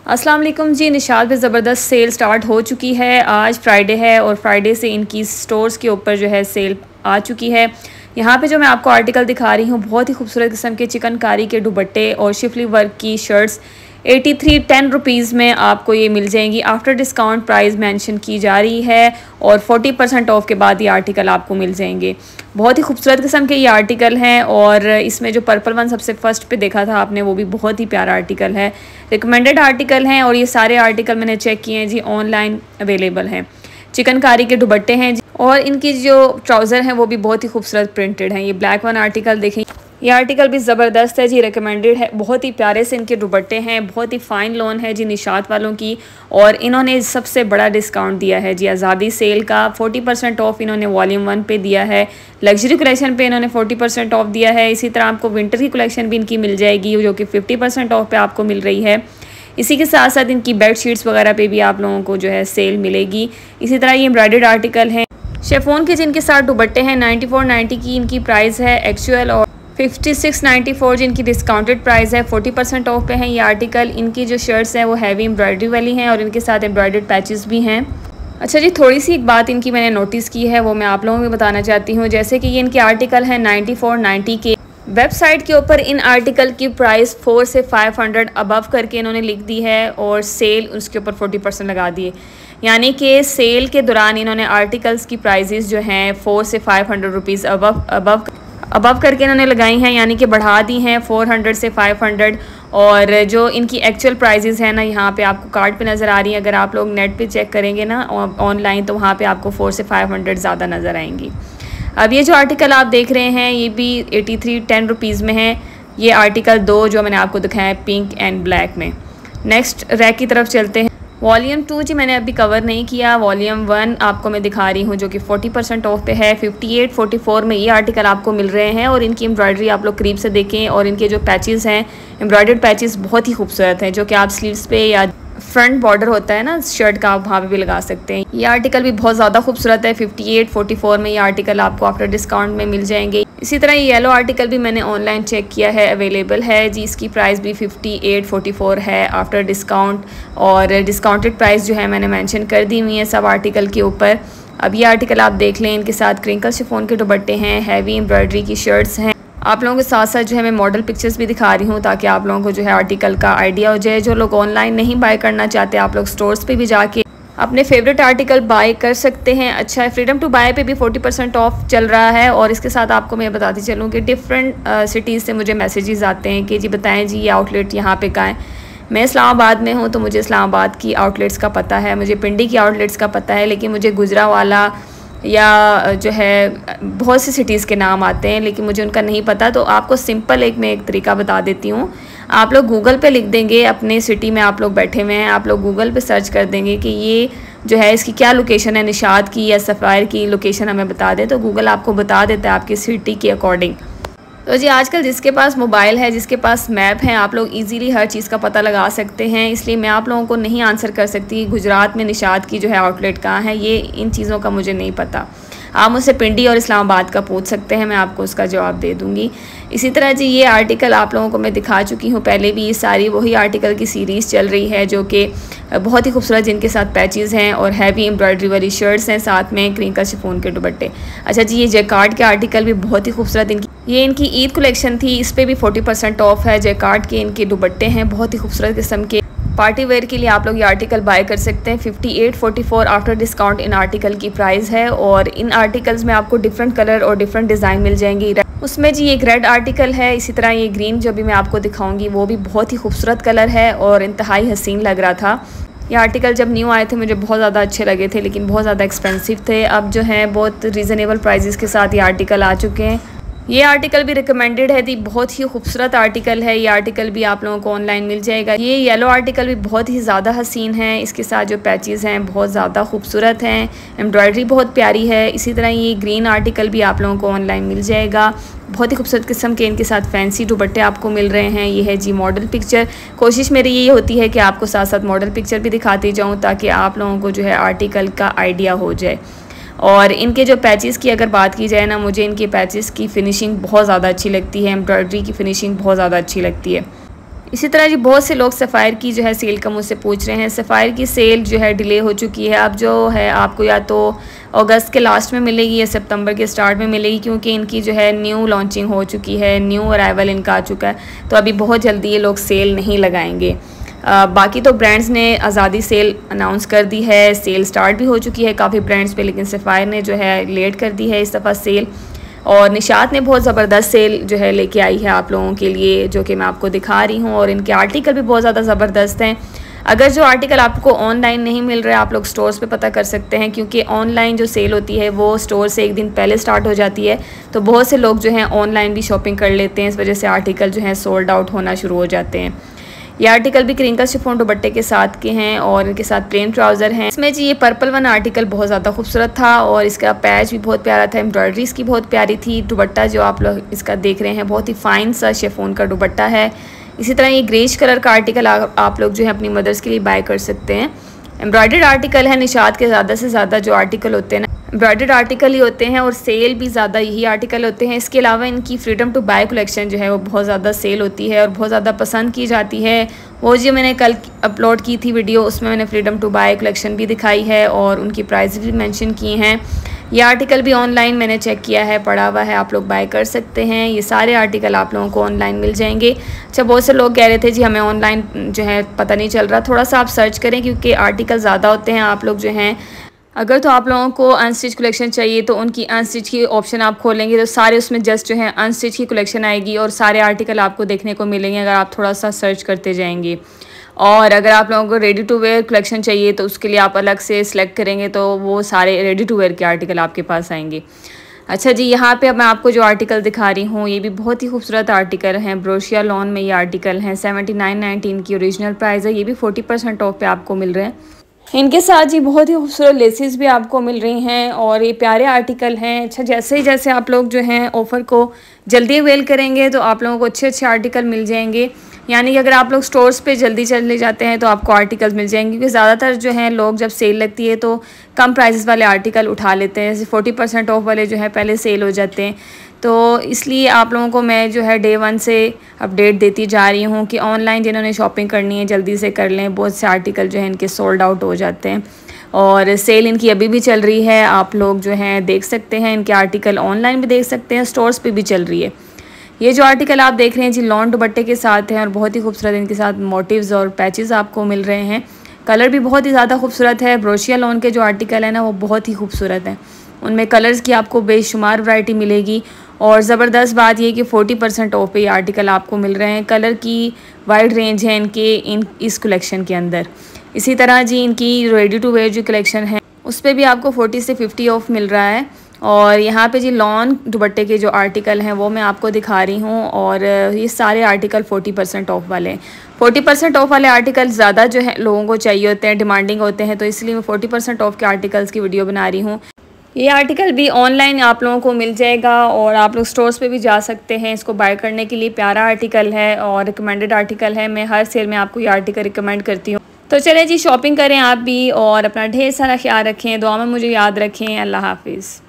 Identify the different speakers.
Speaker 1: अस्सलाम वालेकुम जी। निशात पे ज़बरदस्त सेल स्टार्ट हो चुकी है। आज फ्राइडे है और फ्राइडे से इनकी स्टोर्स के ऊपर जो है सेल आ चुकी है। यहाँ पे जो मैं आपको आर्टिकल दिखा रही हूँ, बहुत ही खूबसूरत किस्म के चिकनकारी के दुपट्टे और शिफली वर्क की शर्ट्स 10 रुपीज़ में आपको ये मिल जाएंगी। आफ्टर डिस्काउंट प्राइस मेंशन की जा रही है और 40% ऑफ के बाद ये आर्टिकल आपको मिल जाएंगे। बहुत ही खूबसूरत किस्म के ये आर्टिकल हैं और इसमें जो पर्पल वन सबसे फर्स्ट पे देखा था आपने, वो भी बहुत ही प्यारा आर्टिकल है। रिकमेंडेड आर्टिकल हैं और ये सारे आर्टिकल मैंने चेक किए हैं जी, ऑनलाइन अवेलेबल हैं। चिकनकारी के दुपट्टे हैं और इनकी जो ट्राउज़र हैं वो भी बहुत ही खूबसूरत प्रिंटेड हैं। ये ब्लैक वन आर्टिकल देखें, ये आर्टिकल भी ज़बरदस्त है जी, रिकमेंडेड है। बहुत ही प्यारे से इनके दुपट्टे हैं, बहुत ही फ़ाइन लोन है जी निशात वालों की। और इन्होंने सबसे बड़ा डिस्काउंट दिया है जी, आज़ादी सेल का 40% ऑफ इन्होंने वॉल्यूम 1 पे दिया है। लग्जरी कलेक्शन पे इन्होंने 40% ऑफ दिया है। इसी तरह आपको विंटर की कलेक्शन भी इनकी मिल जाएगी जो कि 50% ऑफ पे आपको मिल रही है। इसी के साथ साथ इनकी बेड शीट्स वगैरह पे भी आप लोगों को जो है सेल मिलेगी। इसी तरह ये एम्ब्रॉयडर्ड आर्टिकल हैं, शेफोन के जिनके साथ दुपट्टे हैं। 94.90 की इनकी प्राइस है एक्चुअल और 56.94 जिनकी डिस्काउंटेड प्राइस है। 40% ऑफ पे हैं ये आर्टिकल। इनकी जो शर्ट्स हैं वो हैवी एम्ब्रॉयडरी वाली हैं और इनके साथ एम्ब्रॉयडर्ड पैचेस भी हैं। अच्छा जी, थोड़ी सी एक बात इनकी मैंने नोटिस की है, वो मैं आप लोगों को बताना चाहती हूँ। जैसे कि ये इनके आर्टिकल है 94.90 के, वेबसाइट के ऊपर इन आर्टिकल की प्राइस 4 से 500 अबव करके इन्होंने लिख दी है और सेल उसके ऊपर 40% लगा दिए। यानी कि सेल के दौरान इन्होंने आर्टिकल्स की प्राइजेस जो हैं 4 से 500 रुपीज़ अबव करके इन्होंने लगाई हैं, यानी कि बढ़ा दी हैं 400 से 500। और जो इनकी एक्चुअल प्राइजेस हैं ना, यहाँ पे आपको कार्ड पे नज़र आ रही हैं। अगर आप लोग नेट पे चेक करेंगे ना ऑनलाइन, तो वहाँ पे आपको 4 से 500 ज़्यादा नज़र आएंगी। अब ये जो आर्टिकल आप देख रहे हैं ये भी 10 रुपीज़ में है। ये आर्टिकल 2 जो मैंने आपको दिखाया है पिंक एंड ब्लैक में। नेक्स्ट रैक की तरफ चलते हैं। वॉल्यूम 2 जी मैंने अभी कवर नहीं किया। वॉल्यूम 1 आपको मैं दिखा रही हूँ जो कि 40% ऑफ पे है। 58-44 में ये आर्टिकल आपको मिल रहे हैं और इनकी एम्ब्रॉयडरी आप लोग करीब से देखें। और इनके जो पैचेस हैं, एम्ब्रॉयडर्ड पैचेस बहुत ही खूबसूरत हैं, जो कि आप स्लीव्स पे या फ्रंट बॉर्डर होता है ना शर्ट का, आप वहाँ पे भी लगा सकते हैं। ये आर्टिकल भी बहुत ज़्यादा खूबसूरत है। 58-44 में ये आर्टिकल आपको आफ्टर डिस्काउंट में मिल जाएंगे। इसी तरह ये येलो आर्टिकल भी मैंने ऑनलाइन चेक किया है, अवेलेबल है जी। इसकी प्राइस भी 58-44 है आफ्टर डिस्काउंट और डिस्काउंटेड प्राइस जो है मैंने मेंशन कर दी हुई है सब आर्टिकल के ऊपर। अब ये आर्टिकल आप देख लें, इनके साथ क्रिंकल शिफॉन के दुपट्टे हैं, हैवी एम्ब्रॉयडरी की शर्ट्स हैं। आप लोगों के साथ साथ जो है मैं मॉडल पिक्चर्स भी दिखा रही हूँ ताकि आप लोगों को जो है आर्टिकल का आइडिया हो जाए। जो लोग ऑनलाइन नहीं बाय करना चाहते, आप लोग स्टोर्स पे भी जाके अपने फेवरेट आर्टिकल बाय कर सकते हैं। अच्छा है, फ्रीडम टू बाय पे भी 40% ऑफ चल रहा है। और इसके साथ आपको मैं बताती चलूँ कि डिफरेंट सिटीज़ से मुझे मैसेजेस आते हैं कि जी बताएं जी ये आउटलेट यहाँ पे कहाँ है। मैं इस्लामाबाद में हूँ तो मुझे इस्लामाबाद की आउटलेट्स का पता है, मुझे पिंडी की आउटलेट्स का पता है, लेकिन मुझे गुजरावाला या जो है बहुत सी सिटीज़ के नाम आते हैं लेकिन मुझे उनका नहीं पता। तो आपको सिंपल मैं एक तरीका बता देती हूँ। आप लोग गूगल पे लिख देंगे, अपने सिटी में आप लोग बैठे हुए हैं, आप लोग गूगल पे सर्च कर देंगे कि ये जो है इसकी क्या लोकेशन है, निशात की या सफ़ायर की लोकेशन हमें बता दें, तो गूगल आपको बता देता है आपकी सिटी के अकॉर्डिंग। तो जी आजकल जिसके पास मोबाइल है, जिसके पास मैप है, आप लोग इजीली हर चीज़ का पता लगा सकते हैं। इसलिए मैं आप लोगों को नहीं आंसर कर सकती गुजरात में निशात की जो है आउटलेट कहाँ है, ये इन चीज़ों का मुझे नहीं पता। आप मुझसे पिंडी और इस्लामाबाद का पूछ सकते हैं, मैं आपको उसका जवाब दे दूँगी। इसी तरह जी ये आर्टिकल आप लोगों को मैं दिखा चुकी हूँ पहले भी। ये सारी वही आर्टिकल की सीरीज़ चल रही है जो कि बहुत ही खूबसूरत, जिनके साथ पैचेस हैं और हैवी एम्ब्रॉयडरी वाली शर्ट्स हैं, साथ में क्रिंकल शिफॉन के दुपट्टे। अच्छा जी, ये जैकार्ड के आर्टिकल भी बहुत ही खूबसूरत, ये इनकी ईद कलेक्शन थी, इस पर भी 40% ऑफ है। जैकार्ड के इनके दुपट्टे हैं बहुत ही खूबसूरत किस्म के, पार्टी वेयर के लिए आप लोग ये आर्टिकल बाय कर सकते हैं। 58-44 आफ्टर डिस्काउंट इन आर्टिकल की प्राइस है। और इन आर्टिकल्स में आपको डिफरेंट कलर और डिफरेंट डिज़ाइन मिल जाएंगी। उसमें जी एक रेड आर्टिकल है, इसी तरह ये ग्रीन जो भी मैं आपको दिखाऊंगी वो भी बहुत ही खूबसूरत कलर है और इंतहाई हसीन लग रहा था। ये आर्टिकल जब न्यू आए थे मुझे बहुत ज़्यादा अच्छे लगे थे, लेकिन बहुत ज़्यादा एक्सपेंसिव थे। अब जो है बहुत रीज़नेबल प्राइजेस के साथ ये आर्टिकल आ चुके हैं। ये आर्टिकल भी रिकमेंडेड है दी, बहुत ही खूबसूरत आर्टिकल है। ये आर्टिकल भी आप लोगों को ऑनलाइन मिल जाएगा। ये येलो आर्टिकल भी बहुत ही ज़्यादा हसीन है, इसके साथ जो पैचेस हैं बहुत ज़्यादा खूबसूरत हैं, एम्ब्रॉयडरी बहुत प्यारी है। इसी तरह ये ग्रीन आर्टिकल भी आप लोगों को ऑनलाइन मिल जाएगा। बहुत ही खूबसूरत किस्म के इनके साथ फैंसी दुपट्टे आपको मिल रहे हैं। ये है जी मॉडल पिक्चर। कोशिश मेरी ये होती है कि आपको साथ साथ मॉडल पिक्चर भी दिखाती जाऊँ ताकि आप लोगों को जो है आर्टिकल का आइडिया हो जाए। और इनके जो पैचेस की अगर बात की जाए ना, मुझे इनके पैचेस की फ़िनिशिंग बहुत ज़्यादा अच्छी लगती है, एम्ब्रॉयडरी की फ़िनिशिंग बहुत ज़्यादा अच्छी लगती है। इसी तरह जी बहुत से लोग सफ़ायर की जो है सेल का मुझसे पूछ रहे हैं। सफ़ायर की सेल जो है डिले हो चुकी है, अब जो है आपको या तो अगस्त के लास्ट में मिलेगी या सितंबर के स्टार्ट में मिलेगी, क्योंकि इनकी जो है न्यू लॉन्चिंग हो चुकी है, न्यू अराइवल इनका आ चुका है। तो अभी बहुत जल्दी ये लोग सेल नहीं लगाएंगे। बाकी तो ब्रांड्स ने आज़ादी सेल अनाउंस कर दी है, सेल स्टार्ट भी हो चुकी है काफ़ी ब्रांड्स पे, लेकिन सफ़ायर ने जो है लेट कर दी है इस दफ़ा सेल। और निशात ने बहुत ज़बरदस्त सेल जो है लेके आई है आप लोगों के लिए, जो कि मैं आपको दिखा रही हूँ। और इनके आर्टिकल भी बहुत ज़्यादा ज़बरदस्त हैं। अगर जो आर्टिकल आपको ऑनलाइन नहीं मिल रहा है, आप लोग स्टोर्स पे पता कर सकते हैं, क्योंकि ऑनलाइन जो सेल होती है वो स्टोर से एक दिन पहले स्टार्ट हो जाती है। तो बहुत से लोग जो हैं ऑनलाइन भी शॉपिंग कर लेते हैं, इस वजह से आर्टिकल जो है सोल्ड आउट होना शुरू हो जाते हैं। ये आर्टिकल भी क्रिंकल शिफॉन दुपट्टे के साथ के हैं और इनके साथ प्लेन ट्राउज़र हैं। इसमें जी ये पर्पल वन आर्टिकल बहुत ज़्यादा खूबसूरत था और इसका पैच भी बहुत प्यारा था, एम्ब्रॉयडरी इसकी बहुत प्यारी थी। दुपट्टा जो आप लोग इसका देख रहे हैं बहुत ही फाइन सा शिफॉन का दुपट्टा है। इसी तरह ये ग्रेज कलर का आर्टिकल आप लोग जो है अपनी मदर्स के लिए बाय कर सकते हैं। एम्ब्रॉयडर्ड आर्टिकल है। निशात के ज़्यादा से ज़्यादा जो आर्टिकल होते हैं ना एम्ब्रॉयडर्ड आर्टिकल ही होते हैं और सेल भी ज़्यादा यही आर्टिकल होते हैं। इसके अलावा इनकी फ्रीडम टू बाय कलेक्शन जो है वो बहुत ज़्यादा सेल होती है और बहुत ज़्यादा पसंद की जाती है। वो जो मैंने कल अपलोड की थी वीडियो, उसमें मैंने फ्रीडम टू बाय कलेक्शन भी दिखाई है और उनकी प्राइस भी मेंशन की हैं। ये आर्टिकल भी ऑनलाइन मैंने चेक किया है, पड़ा हुआ है, आप लोग बाय कर सकते हैं। ये सारे आर्टिकल आप लोगों को ऑनलाइन मिल जाएंगे। अच्छा, बहुत से लोग कह रहे थे जी हमें ऑनलाइन जो है पता नहीं चल रहा, थोड़ा सा आप सर्च करें क्योंकि आर्टिकल ज़्यादा होते हैं। आप लोग जो हैं अगर तो आप लोगों को अनस्टिच कलेक्शन चाहिए तो उनकी अनस्टिच की ऑप्शन आप खोलेंगे तो सारे उसमें जस्ट जो है अनस्टिच की कलेक्शन आएगी और सारे आर्टिकल आपको देखने को मिलेंगे अगर आप थोड़ा सा सर्च करते जाएंगे। और अगर आप लोगों को रेडी टू वेयर कलेक्शन चाहिए तो उसके लिए आप अलग से सिलेक्ट करेंगे तो वो सारे रेडी टू वेयर के आर्टिकल आपके पास आएंगे। अच्छा जी, यहाँ पे अब मैं आपको जो आर्टिकल दिखा रही हूँ ये भी बहुत ही खूबसूरत आर्टिकल हैं। ब्रोशिया लॉन में ये आर्टिकल हैं। 79.90 इनकी ओरिजिनल प्राइस है। ये भी 40% ऑफ पे आपको मिल रहे हैं। इनके साथ जी बहुत ही खूबसूरत लेसेस भी आपको मिल रही हैं और ये प्यारे आर्टिकल हैं। अच्छा, जैसे आप लोग जो हैं ऑफ़र को जल्दी अवेल करेंगे तो आप लोगों को अच्छे अच्छे आर्टिकल मिल जाएंगे। यानी कि अगर आप लोग स्टोर्स पे जल्दी चले जाते हैं तो आपको आर्टिकल्स मिल जाएंगे, क्योंकि ज़्यादातर जो हैं लोग जब सेल लगती है तो कम प्राइसेस वाले आर्टिकल उठा लेते हैं। जैसे 40% ऑफ वाले जो है पहले सेल हो जाते हैं। तो इसलिए आप लोगों को मैं जो है डे 1 से अपडेट देती जा रही हूँ कि ऑनलाइन जिन्होंने शॉपिंग करनी है जल्दी से कर लें। बहुत से आर्टिकल जो है इनके सोल्ड आउट हो जाते हैं और सेल इनकी अभी भी चल रही है। आप लोग जो हैं देख सकते हैं इनके आर्टिकल, ऑनलाइन भी देख सकते हैं, स्टोर्स पे भी चल रही है। ये जो आर्टिकल आप देख रहे हैं जी लॉन दुपट्टे के साथ हैं और बहुत ही खूबसूरत इनके साथ मोटिव्स और पैचेस आपको मिल रहे हैं। कलर भी बहुत ही ज़्यादा खूबसूरत है। ब्रोशिया लॉन के जो आर्टिकल है ना वो बहुत ही खूबसूरत हैं। उनमें कलर्स की आपको बेशुमार वैरायटी मिलेगी और ज़बरदस्त बात ये कि 40% ऑफ पे ये आर्टिकल आपको मिल रहे हैं। कलर की वाइड रेंज है इस कलेक्शन के अंदर। इसी तरह जी इनकी रेडी टू वेयर जो कलेक्शन है उस पर भी आपको 40 से 50 ऑफ मिल रहा है। और यहाँ पे जी लॉन दुपट्टे के जो आर्टिकल हैं वो मैं आपको दिखा रही हूँ और ये सारे आर्टिकल 40% ऑफ वाले हैं। 40% ऑफ वाले आर्टिकल ज़्यादा जो है लोगों को चाहिए होते हैं, डिमांडिंग होते हैं, तो इसलिए मैं 40% ऑफ के आर्टिकल्स की वीडियो बना रही हूँ। ये आर्टिकल भी ऑनलाइन आप लोगों को मिल जाएगा और आप लोग स्टोर्स पे भी जा सकते हैं इसको बाय करने के लिए। प्यारा आर्टिकल है और रिकमेंडेड आर्टिकल है। मैं हर सेल में आपको ये आर्टिकल रिकमेंड करती हूँ। तो चलें जी, शॉपिंग करें आप भी और अपना ढेर सारा ख्याल रखें, दुआ में मुझे याद रखें। अल्लाह हाफिज़।